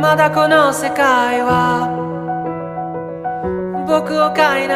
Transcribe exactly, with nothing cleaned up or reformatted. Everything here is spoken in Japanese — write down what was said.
まだこの世界は僕を飼いな